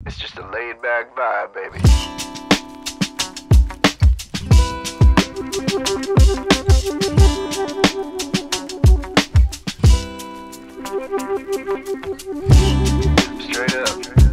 It's just a laid back vibe, baby. Straight up.